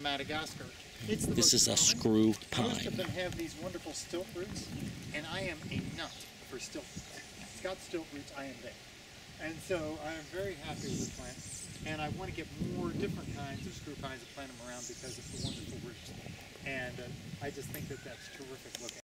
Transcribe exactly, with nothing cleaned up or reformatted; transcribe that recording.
Madagascar. It's the This is most a common. screw Most of pine. them have these wonderful stilt roots, and I am a nut for stilt roots. It's got stilt roots, I am there. And so I'm very happy with the plant, and I want to get more different kinds of screw pines and plant them around because of the wonderful roots. And uh, I just think that that's terrific looking.